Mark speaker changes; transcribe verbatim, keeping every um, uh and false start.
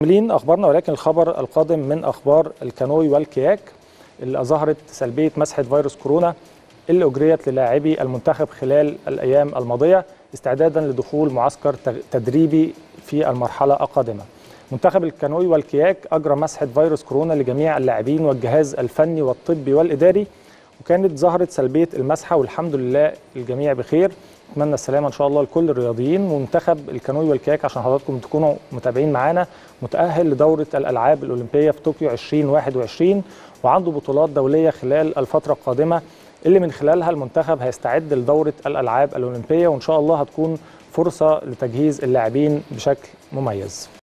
Speaker 1: مكملين اخبارنا، ولكن الخبر القادم من اخبار الكانوي والكياك اللي اظهرت سلبيه مسحه فيروس كورونا اللي اجريت للاعبي المنتخب خلال الايام الماضيه استعدادا لدخول معسكر تدريبي في المرحله القادمه. منتخب الكانوي والكياك اجرى مسحه فيروس كورونا لجميع اللاعبين والجهاز الفني والطبي والاداري، وكانت ظهرت سلبيه المسحه والحمد لله الجميع بخير. اتمنى السلامه ان شاء الله لكل الرياضيين. منتخب الكانوي والكياك عشان حضراتكم تكونوا متابعين معانا متاهل لدوره الالعاب الاولمبيه في طوكيو ألفين وواحد وعشرين، وعنده بطولات دوليه خلال الفتره القادمه اللي من خلالها المنتخب هيستعد لدوره الالعاب الاولمبيه، وان شاء الله هتكون فرصه لتجهيز اللاعبين بشكل مميز.